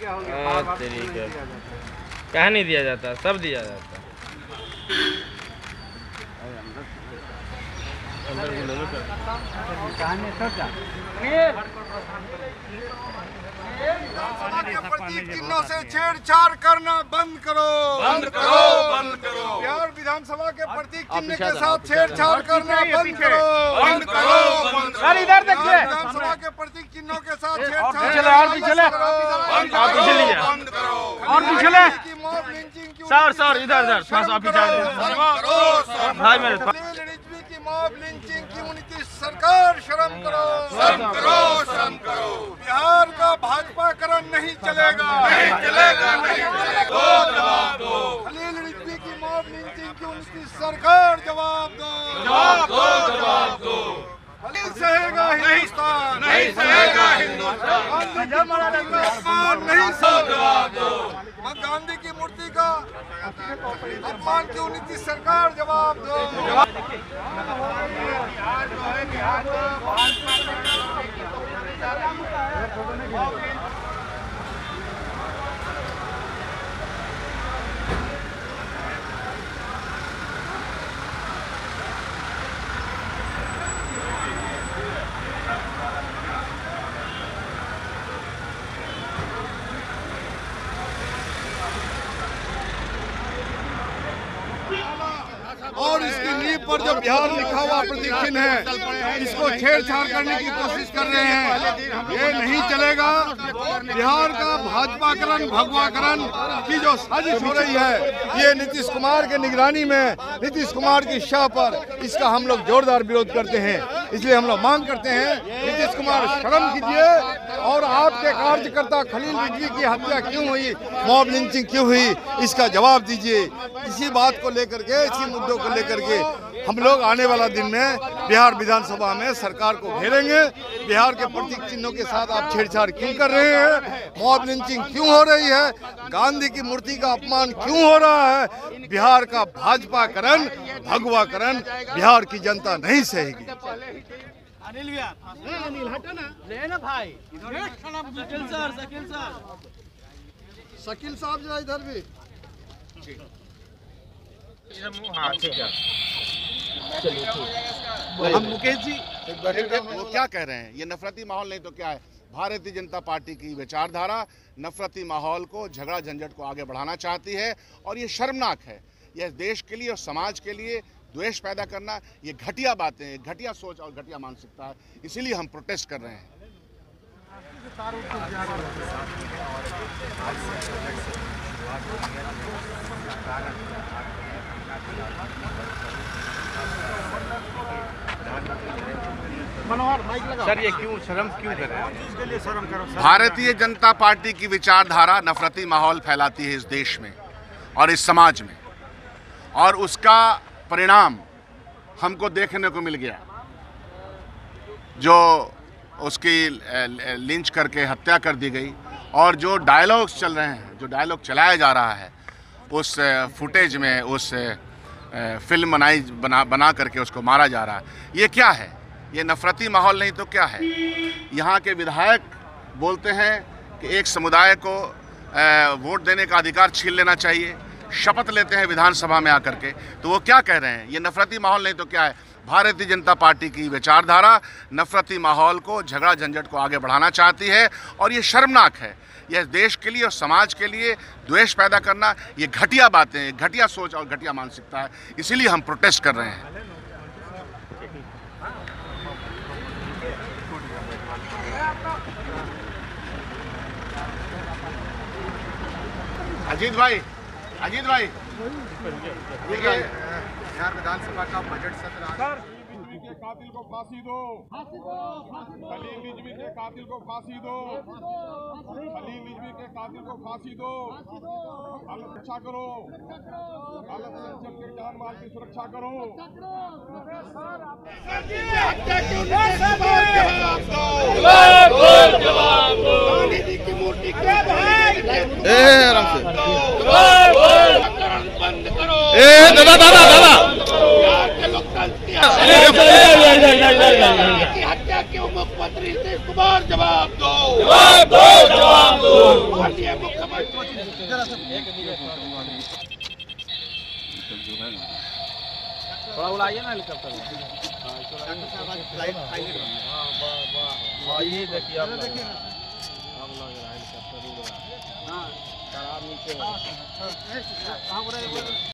तरीके कहा नहीं दिया जाता, सब दिया जाता। प्रतीक चिन्हों से छेड़छाड़ करना बंद करो, बंद करो, बंद करो। बिहार विधानसभा के प्रतीक चिन्ह के साथ छेड़छाड़ करना बंद करो, बंद करो, बंद करो। इधर देखिए, विधानसभा के प्रतीक चिन्हों के साथ छेड़छाड़ और पीछे सर इधर भाई मेरे की मॉब लिंचिंग की नीतीश सरकार शर्म करो, शर्म करो, शर्म करो। बिहार का भाजपाकरण नहीं चलेगा, नहीं चलेगा, नहीं चलेगा। जवाब दो। खलील रिजवी की मॉब लिंचिंग की नीतीश सरकार जवाब दो, जवाब दो, जवाब दो। नहीं सहेगा हिंदुस्तान, नहीं सहेगा हिंदुस्तान, नहीं सहेगा। गांधी की मूर्ति का अपमान क्यों नीतीश सरकार जवाब दो। और इसकी नींव पर जो बिहार लिखा हुआ प्रतीक चिन्ह है, इसको छेड़छाड़ करने की कोशिश कर रहे हैं। ये नहीं चलेगा। बिहार का भाजपाकरण, भगवाकरण की जो साजिश हो रही है, ये नीतीश कुमार के निगरानी में, नीतीश कुमार की शाह पर, इसका हम लोग जोरदार विरोध करते हैं। इसलिए हम लोग मांग करते हैं, नीतीश कुमार शर्म कीजिए और आपके कार्यकर्ता खलील रिजवी की हत्या क्यों हुई, मॉब लिंचिंग क्यों हुई, इसका जवाब दीजिए। इसी बात को लेकर के, इसी मुद्दों को लेकर के हम लोग आने वाला दिन में बिहार विधानसभा में सरकार को घेरेंगे। बिहार के प्रतीक चिन्हों के साथ आप छेड़छाड़ क्यों कर रहे हैं, मॉब लिंचिंग क्यों हो रही है, गांधी की मूर्ति का अपमान क्यों हो रहा है। बिहार का भाजपाकरण, भगवाकरण बिहार की जनता नहीं सहेगी। अनिल भैया, अनिल हटो ना, ले ना भाई, शकील साहब जरा इधर भी। हम मुकेश जी वो क्या कह रहे हैं, ये नफरती माहौल नहीं तो क्या है। भारतीय जनता पार्टी की विचारधारा नफरती माहौल को, झगड़ा झंझट को आगे बढ़ाना चाहती है और ये शर्मनाक है। यह देश के लिए और समाज के लिए द्वेष पैदा करना, ये घटिया बातें, घटिया सोच और घटिया मानसिकता है। इसीलिए हम प्रोटेस्ट कर रहे हैं। सर ये क्यों शर्म क्यों कर रहे हैं? भारतीय जनता पार्टी की विचारधारा नफरती माहौल फैलाती है इस देश में और इस समाज में, और उसका परिणाम हमको देखने को मिल गया। जो उसकी लिंच करके हत्या कर दी गई और जो डायलॉग्स चल रहे हैं, जो डायलॉग चलाया जा रहा है उस फुटेज में, उस फिल्म बना करके उसको मारा जा रहा है। ये क्या है? ये नफरती माहौल नहीं तो क्या है। यहाँ के विधायक बोलते हैं कि एक समुदाय को वोट देने का अधिकार छीन लेना चाहिए, शपथ लेते हैं विधानसभा में आकर के, तो वो क्या कह रहे हैं? ये नफरती माहौल नहीं तो क्या है। भारतीय जनता पार्टी की विचारधारा नफरती माहौल को, झगड़ा झंझट को आगे बढ़ाना चाहती है और ये शर्मनाक है। यह देश के लिए और समाज के लिए द्वेष पैदा करना, ये घटिया बातें, घटिया सोच और घटिया मानसिकता है। इसीलिए हम प्रोटेस्ट कर रहे हैं। अजीत भाई, बिहार विधानसभा का बजट सत्र। के कातिल को फांसी दो, खलील रिजवी के कातिल को फांसी दो, खलील रिजवी के कातिल को फांसी दो। सुरक्षा करो, के जान माल की सुरक्षा करो। हत्या क्यों मुख्यमंत्री नीतीश कुमार जवाब दो, जवाब दो, जवाब दो। थोड़ा उड़ाइए ना हेलीकॉप्टर में। हाँ ये देखिए अब लग रहा है हेलीकॉप्टर उड़ रहा है। हाँ नीचे